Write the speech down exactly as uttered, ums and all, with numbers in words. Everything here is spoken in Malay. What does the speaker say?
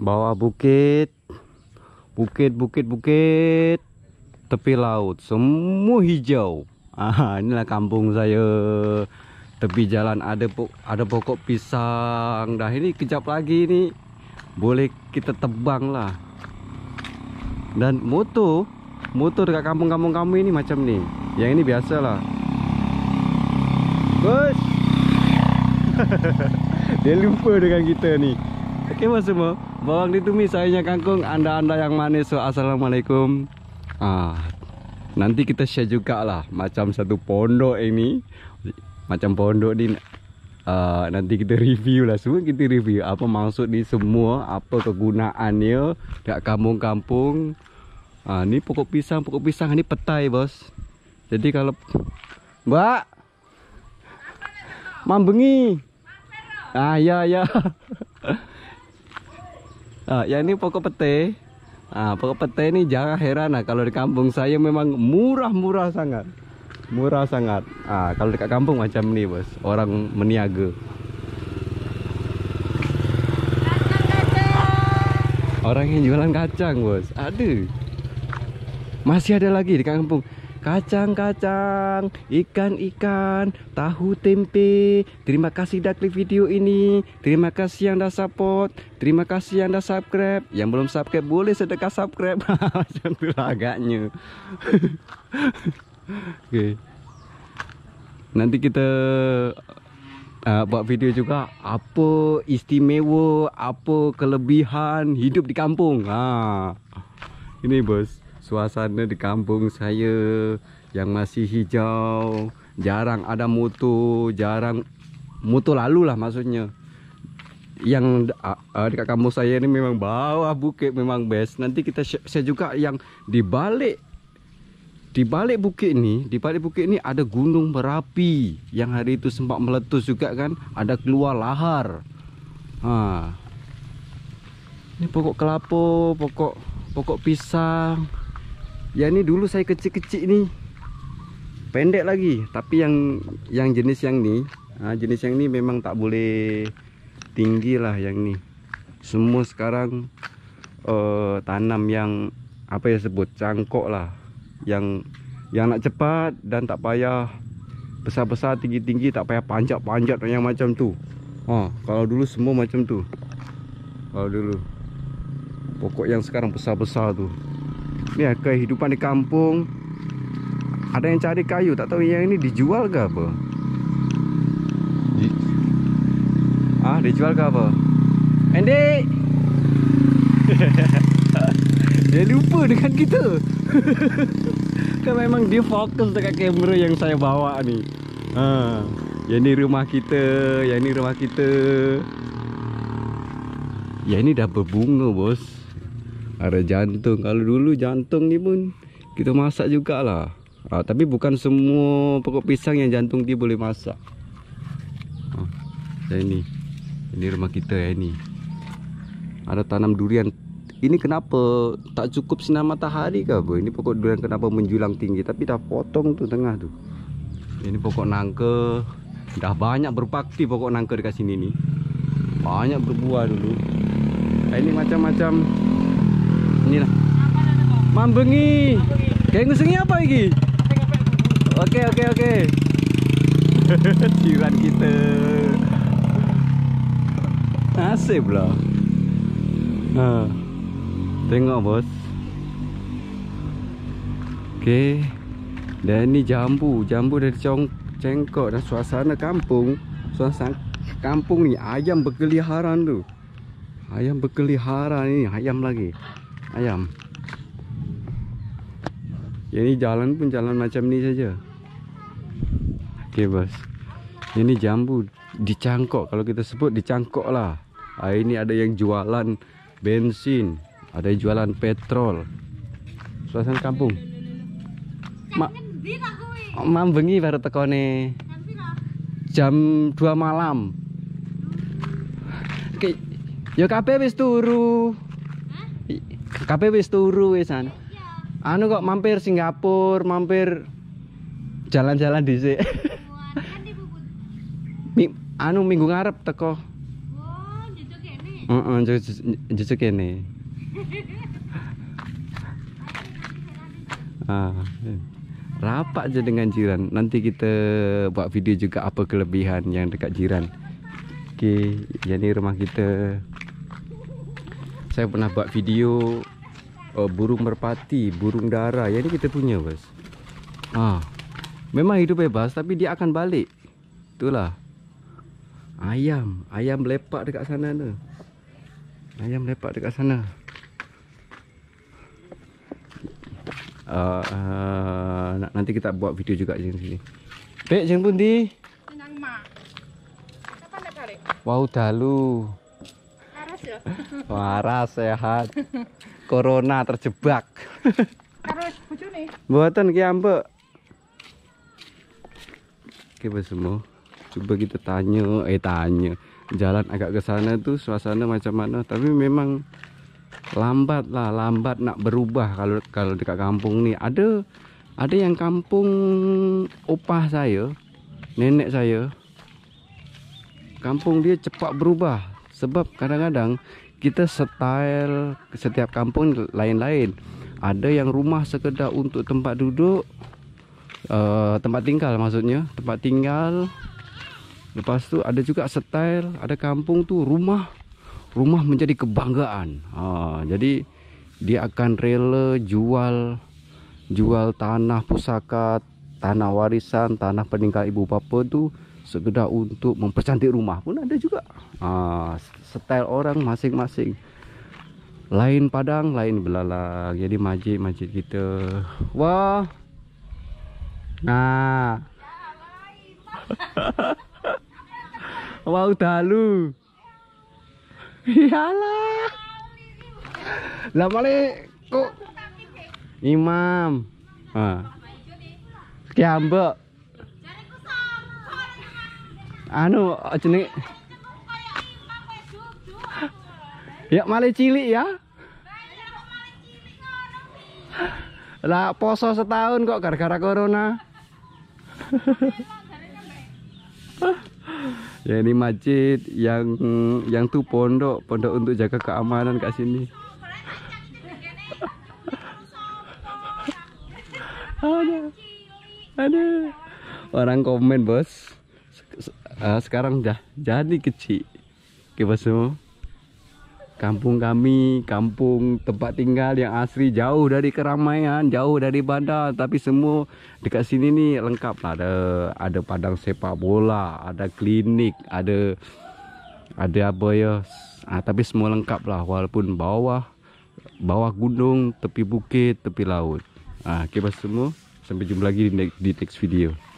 Bawah bukit, bukit, bukit, bukit, tepi laut, semua hijau. Ah, inilah kampung saya. Tepi jalan ada pok ada pokok pisang. Dah ini kejap lagi nih boleh kita tebang lah. Dan motor, motor dekat kampung-kampung kamu ini macam nih. Yang ini biasa lah. Bos. Dia lupa dengan kita nih. Oke mas semua, bawang ditumis, sayurnya kangkung, anda-anda yang manis. So, assalamualaikum. Ah, nanti kita share juga lah macam satu pondok ini. Macam pondok ni uh, nanti kita review lah. Semua kita review apa maksud ni semua, apa kegunaannya dekat kampung-kampung. Ah, ni pokok pisang, pokok pisang ni petai bos. Jadi kalau Mbak Mambengi. Ah ya ya. Ah, yang ni pokok petai. Ah, pokok petai ni jangan heran lah kalau di kampung saya memang murah-murah sangat. Murah sangat. Ah, kalau dekat kampung macam ni bos, orang meniaga. Orang yang jualan kacang bos, ada. Masih ada lagi di kampung. Kacang-kacang, ikan-ikan, tahu tempe. Terima kasih dah klik video ini. Terima kasih yang dah support. Terima kasih yang dah subscribe. Yang belum subscribe boleh sedekah subscribe. Macam tu lah agaknya. Okay. Nanti kita uh, buat video juga apa istimewa, apa kelebihan hidup di kampung. Ha. Ini bos, suasana di kampung saya yang masih hijau, jarang ada motor, jarang motor lalu lah maksudnya. Yang uh, uh, dekat kampung saya ini memang bawah bukit memang best. Nanti kita share juga yang di balik Di balik bukit ni, di balik bukit ni ada gunung berapi yang hari itu sempat meletus juga kan, ada keluar lahar. Ha. Ini pokok kelapa, pokok pokok pisang. Yang ni dulu saya kecil-kecil ni. Pendek lagi, tapi yang yang jenis yang ni, ha, jenis yang ni memang tak boleh tinggi lah yang ni. Semua sekarang uh, tanam yang apa ya sebut cangkok lah. Yang yang nak cepat dan tak payah besar-besar, tinggi-tinggi, tak payah panjat-panjat yang macam tu. Ha, kalau dulu semua macam tu. Kalau dulu pokok yang sekarang besar-besar tu. Ni kehidupan di kampung. Ada yang cari kayu, tak tahu yang ini dijual ke apa. Di... Ah, dijual ke apa? Andy. Dia lupa dengan kita. Kan memang dia fokus dekat kamera yang saya bawa ni. Ha, yang ni rumah kita, yang ni rumah kita. Yang ni dah berbunga bos. Ada jantung. Kalau dulu jantung ni pun kita masak jugalah. Ha, tapi bukan semua pokok pisang yang jantung dia boleh masak. Ha, yang ni. Ini rumah kita yang ni. Ada tanam durian. Ini kenapa tak cukup sinar matahari ke apa? Ini pokok durian kenapa menjulang tinggi, tapi dah potong tu tengah tu. Ini pokok nangka. Dah banyak berbakti pokok nangka dekat sini ni. Banyak berbuah dulu. Ini macam-macam. Inilah. Mambengi. Kayak ngusengi apa lagi? Okey okey okey. Jiran kita. Nasib lah. Ha. Tengok bos. Okey. Dan ni jambu, jambu dari cengkok dan suasana kampung. Suasana kampung ni ayam berkeliaran tu. Ayam berkeliaran ni, ayam lagi. Ayam. Yang ni jalan pun jalan macam ni saja. Okey bos. Ini jambu dicangkok, kalau kita sebut dicangkok lah. Ha, ini ada yang jualan bensin. Ada yang jualan petrol. Suasana kampung. Mak Mam bengi baru teko ne. Jam dua malam. Oke. Yo kabeh wis turu. Kabeh wis turu wisan. Anu kok mampir Singapura, mampir jalan-jalan dhisik. Mi, anu minggu ngarep teko. Oh, gitu kene. Heeh, jujur kene. Ah, rapat aja dengan jiran. Nanti kita buat video juga apa kelebihan yang dekat jiran. Okey, jadi rumah kita. Saya pernah buat video oh, burung merpati, burung dara. Yang ni kita punya, bos. Ah, memang hidup bebas tapi dia akan balik. Itulah. Ayam, ayam lepak dekat sana tu. Ayam lepak dekat sana. Uh, uh, nanti kita buat video juga di sini. Dek, jeng pundi? Nang mak. Kapan nak balik? Wow, dalu. Waras ya? Waras, sehat. Corona terjebak. Harus bojone. Buatan ki ambek. Oke, bos semua. Coba kita tanya, eh tanya. Jalan agak ke sana tuh suasana macam mana, tapi memang lambat lah, lambat nak berubah kalau kalau dekat kampung ni. Ada ada yang kampung opah saya, nenek saya. Kampung dia cepat berubah sebab kadang-kadang kita style setiap kampung lain-lain. Ada yang rumah sekedar untuk tempat duduk, uh, tempat tinggal maksudnya, tempat tinggal. Lepas tu ada juga style, ada kampung tu rumah rumah menjadi kebanggaan. Ha, jadi dia akan rela jual jual tanah pusaka, tanah warisan, tanah peninggal ibu bapa tu sekedar untuk mempercantik rumah pun ada juga. Ha, style orang masing-masing. Lain padang, lain belalang. Jadi masjid-masjid kita. Wah. Nah. Wow, dalu. Iyalah. Lah male kok imam. Ha. Ki ambek. Anu jenenge. Ya male cilik ya. Lah poso setahun kok gara-gara corona. Ya ini masjid yang yang tu pondok, pondok untuk jaga keamanan kat sini. Ada, ada orang komen bos. Sekarang dah jadi kecil. Oke bos semua. Kampung kami, kampung tempat tinggal yang asli, jauh dari keramaian, jauh dari bandar, tapi semua dekat sini ni lengkap lah. Ada ada padang sepak bola, ada klinik, ada ada apa ya, ah, tapi semua lengkap lah, walaupun bawah bawah gunung, tepi bukit, tepi laut. Ah, okay, bos semua, sampai jumpa lagi di next, di next video.